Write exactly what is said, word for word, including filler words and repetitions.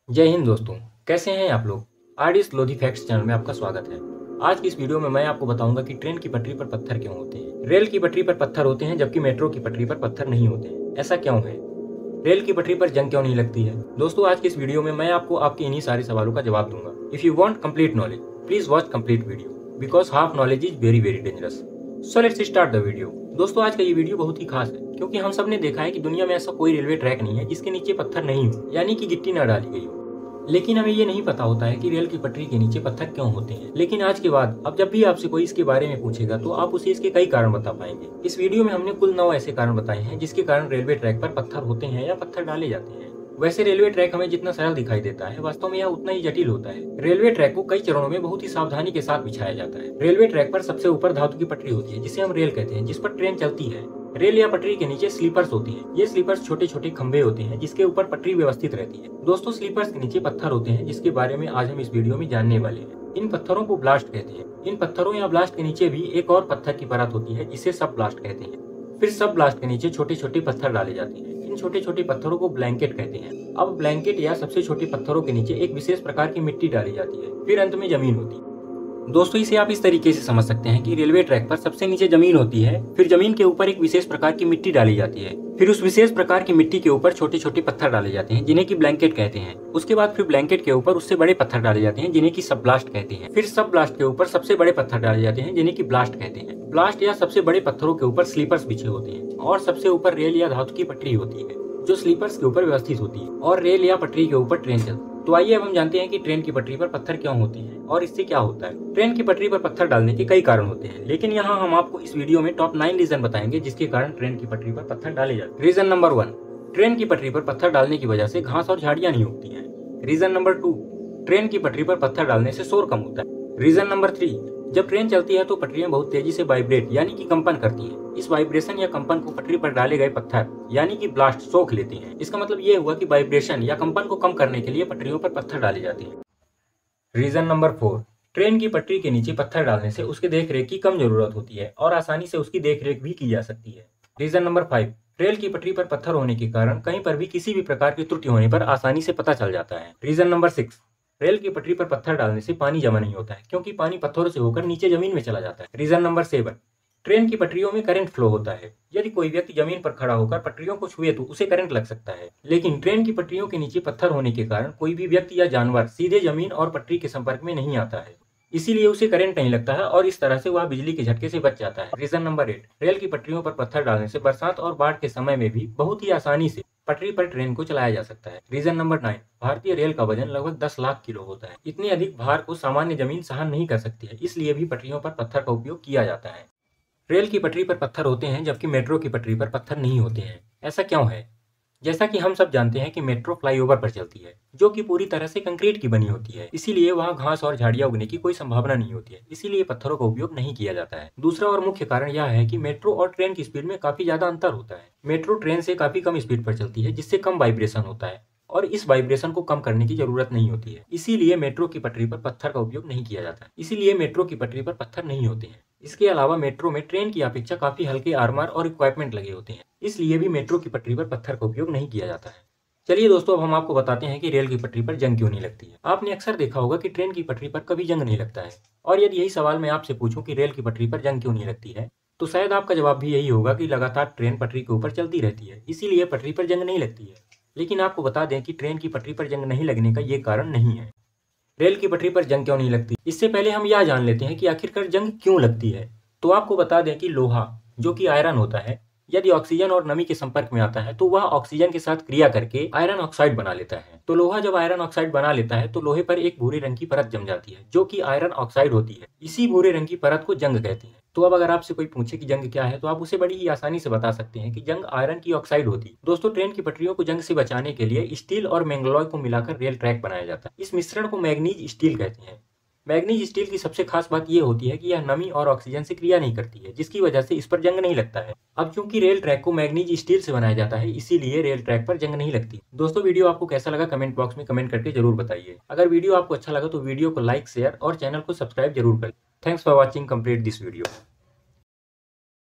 जय हिंद दोस्तों, कैसे हैं आप लोग। आरडीएस लोधी फैक्ट्स चैनल में आपका स्वागत है। आज की इस वीडियो में मैं आपको बताऊंगा कि ट्रेन की पटरी पर पत्थर क्यों होते हैं। रेल की पटरी पर पत्थर होते हैं जबकि मेट्रो की पटरी पर पत्थर नहीं होते हैं। ऐसा क्यों है? रेल की पटरी पर जंग क्यों नहीं लगती है? दोस्तों, आज की इस वीडियो में मैं आपको आपके इन्हीं सारे सवालों का जवाब दूंगा। If you want complete knowledge, please watch complete video because half knowledge is very very dangerous. So let's start the video. दोस्तों, आज का ये वीडियो बहुत ही खास है क्योंकि हम सब ने देखा है कि दुनिया में ऐसा कोई रेलवे ट्रैक नहीं है जिसके नीचे पत्थर नहीं हो, यानी कि गिट्टी न डाली गई हो। लेकिन हमें ये नहीं पता होता है कि रेल की पटरी के नीचे पत्थर क्यों होते हैं। लेकिन आज के बाद अब जब भी आपसे कोई इसके बारे में पूछेगा तो आप उसे इसके कई कारण बता पाएंगे। इस वीडियो में हमने कुल नौ ऐसे कारण बताए हैं जिसके कारण रेलवे ट्रैक पर पत्थर होते हैं या पत्थर डाले जाते हैं। वैसे रेलवे ट्रैक हमें जितना सरल दिखाई देता है, वास्तव में यह उतना ही जटिल होता है। रेलवे ट्रैक को कई चरणों में बहुत ही सावधानी के साथ बिछाया जाता है। रेलवे ट्रैक पर सबसे ऊपर धातु की पटरी होती है जिसे हम रेल कहते हैं, जिस पर ट्रेन चलती है। रेल या पटरी के नीचे स्लीपर्स होती हैं। ये स्लीपर्स छोटे छोटे खंभे होते हैं जिसके ऊपर पटरी व्यवस्थित रहती है। दोस्तों, स्लीपर्स के नीचे पत्थर होते हैं जिसके बारे में आज हम इस वीडियो में जानने वाले हैं। इन पत्थरों को ब्लास्ट कहते हैं। इन पत्थरों या ब्लास्ट के नीचे भी एक और पत्थर की परत होती है जिसे सब ब्लास्ट कहते हैं। फिर सब ब्लास्ट के नीचे छोटे छोटे पत्थर डाले जाते हैं। इन छोटे छोटे पत्थरों को ब्लैंकेट कहते हैं। अब ब्लैंकेट या सबसे छोटे पत्थरों के नीचे एक विशेष प्रकार की मिट्टी डाली जाती है। फिर अंत में जमीन होती है। दोस्तों, इसे आप इस तरीके से समझ सकते हैं कि रेलवे ट्रैक पर सबसे नीचे जमीन होती है, फिर जमीन के ऊपर एक विशेष प्रकार की मिट्टी डाली जाती है, फिर उस विशेष प्रकार की मिट्टी के ऊपर छोटे छोटे पत्थर डाले जाते हैं जिन्हें की ब्लैंकेट कहते हैं। उसके बाद फिर ब्लैंकेट के ऊपर उससे बड़े पत्थर डाले जाते हैं जिन्हें की सब ब्लास्ट कहते हैं। फिर सब ब्लास्ट के ऊपर सबसे बड़े पत्थर डाले जाते हैं जिन्हें की ब्लास्ट कहते हैं। ब्लास्ट या सबसे बड़े पत्थरों के ऊपर स्लीपर्स बिछे होते हैं और सबसे ऊपर रेल या धातु की पटरी होती है जो स्लीपर्स के ऊपर व्यवस्थित होती है और रेल या पटरी के ऊपर ट्रेन चलती है। तो आइए अब हम जानते हैं कि ट्रेन की पटरी पर पत्थर क्यों होते हैं और इससे क्या होता है। ट्रेन की पटरी पर पत्थर डालने के कई कारण होते हैं, लेकिन यहाँ हम आपको इस वीडियो में टॉप नाइन रीजन बताएंगे जिसके कारण ट्रेन की पटरी पर पत्थर डाले जाते हैं। रीजन नंबर वन, ट्रेन की पटरी पर पत्थर डालने की वजह से घास और झाड़ियां नहीं उगती हैं। रीजन नंबर टू, ट्रेन की पटरी पर पत्थर डालने से शोर कम होता है। रीजन नंबर थ्री, जब ट्रेन चलती है तो पटरियां बहुत तेजी से वाइब्रेट यानी कि कंपन करती हैं। इस वाइब्रेशन या कंपन को पटरी पर डाले गए पत्थर यानी कि ब्लास्ट सोख लेते हैं। इसका मतलब ये हुआ कि वाइब्रेशन या कंपन को कम करने के लिए पटरियों पर पत्थर डाले जाते हैं। रीजन नंबर फोर, ट्रेन की पटरी के नीचे पत्थर डालने से उसके देखरेख की कम जरूरत होती है और आसानी से उसकी देखरेख भी की जा सकती है। रीजन नंबर फाइव, रेल की पटरी पर पत्थर होने के कारण कहीं पर भी किसी भी प्रकार की त्रुटि होने पर आसानी से पता चल जाता है। रीजन नंबर सिक्स, रेल की पटरी पर पत्थर डालने से पानी जमा नहीं होता है क्योंकि पानी पत्थरों से होकर नीचे जमीन में चला जाता है। रीजन नंबर सेवन, ट्रेन की पटरियों में करंट फ्लो होता है। यदि कोई व्यक्ति जमीन पर खड़ा होकर पटरियों को छुए तो उसे करंट लग सकता है, लेकिन ट्रेन की पटरियों के नीचे पत्थर होने के कारण कोई भी व्यक्ति या जानवर सीधे जमीन और पटरी के संपर्क में नहीं आता है, इसीलिए उसे करंट नहीं लगता है और इस तरह से वह बिजली के झटके से बच जाता है। रीजन नंबर एट, रेल की पटरियों पर पत्थर डालने से बरसात और बाढ़ के समय में भी बहुत ही आसानी से पटरी पर ट्रेन को चलाया जा सकता है। रीजन नंबर नाइन, भारतीय रेल का वजन लगभग दस लाख किलो होता है। इतने अधिक भार को सामान्य जमीन सहन नहीं कर सकती है, इसलिए भी पटरियों पर पत्थर का उपयोग किया जाता है। रेल की पटरी पर पत्थर होते हैं जबकि मेट्रो की पटरी पर पत्थर नहीं होते हैं। ऐसा क्यों है? जैसा कि हम सब जानते हैं कि मेट्रो फ्लाईओवर पर चलती है जो कि पूरी तरह से कंक्रीट की बनी होती है, इसीलिए वहां घास और झाड़ियां उगने की कोई संभावना नहीं होती है, इसीलिए पत्थरों का उपयोग नहीं किया जाता है। दूसरा और मुख्य कारण यह है कि मेट्रो और ट्रेन की स्पीड में काफी ज्यादा अंतर होता है। मेट्रो ट्रेन से काफी कम स्पीड पर चलती है जिससे कम वाइब्रेशन होता है और इस वाइब्रेशन को कम करने की जरूरत नहीं होती है, इसीलिए मेट्रो की पटरी पर पत्थर का उपयोग नहीं किया जाता, इसीलिए मेट्रो की पटरी पर पत्थर नहीं होते हैं। इसके अलावा मेट्रो में ट्रेन की अपेक्षा काफी हल्के आर्मर और इक्विपमेंट लगे होते हैं, इसलिए भी मेट्रो की पटरी पर पत्थर का उपयोग नहीं किया जाता है। चलिए दोस्तों, अब हम आपको बताते हैं कि रेल की पटरी पर जंग क्यों नहीं लगती है। आपने अक्सर देखा होगा कि ट्रेन की पटरी पर कभी जंग नहीं लगता है, और यदि यही सवाल मैं आपसे पूछूं कि रेल की पटरी पर जंग क्यों नहीं लगती है, तो शायद आपका जवाब भी यही होगा कि लगातार ट्रेन पटरी के ऊपर चलती रहती है, इसीलिए पटरी पर जंग नहीं लगती है। लेकिन आपको बता दें कि ट्रेन की पटरी पर जंग नहीं लगने का ये कारण नहीं है। रेल की पटरी पर जंग क्यों नहीं लगती, इससे पहले हम यह जान लेते हैं कि आखिरकार जंग क्यों लगती है। तो आपको बता दें कि लोहा जो कि आयरन होता है, यदि ऑक्सीजन और नमी के संपर्क में आता है तो वह ऑक्सीजन के साथ क्रिया करके आयरन ऑक्साइड बना लेता है। तो लोहा जब आयरन ऑक्साइड बना लेता है तो लोहे पर एक भूरे रंग की परत जम जाती है जो कि आयरन ऑक्साइड होती है। इसी भूरे रंग की परत को जंग कहते हैं। तो अब अगर आपसे कोई पूछे कि जंग क्या है तो आप उसे बड़ी ही आसानी से बता सकते हैं कि जंग आयरन की ऑक्साइड होती है। दोस्तों, ट्रेन की पटरियों को जंग से बचाने के लिए स्टील और मैंगलोय को मिलाकर रेल ट्रैक बनाया जाता है। इस मिश्रण को मैग्नीज स्टील कहते हैं। मैग्नीज स्टील की सबसे खास बात यह होती है कि यह नमी और ऑक्सीजन से क्रिया नहीं करती है, जिसकी वजह से इस पर जंग नहीं लगता है। अब चूंकि रेल ट्रैक को मैग्नीज स्टील से बनाया जाता है, इसीलिए रेल ट्रैक पर जंग नहीं लगती। दोस्तों, वीडियो आपको कैसा लगा कमेंट बॉक्स में कमेंट करके जरूर बताइए। अगर वीडियो आपको अच्छा लगा तो वीडियो को लाइक, शेयर और चैनल को सब्सक्राइब जरूर करें। Thanks for watching complete this video.